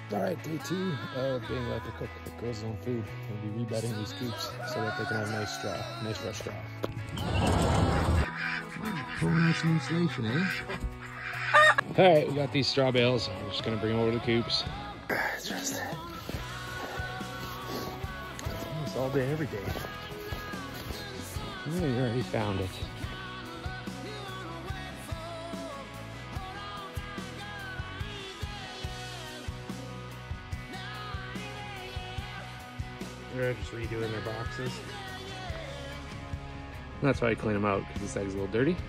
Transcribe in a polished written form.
Alright, day 2 of being allowed to cook girls' own food. We'll be rebedding these coops so that they can have nice fresh straw. Oh, nice insulation, eh? Alright, we got these straw bales. We're just gonna bring them over to the coops. It's just almost all day, every day. Oh, you already found it. They're just redoing their boxes. That's why I clean them out, because this egg's a little dirty.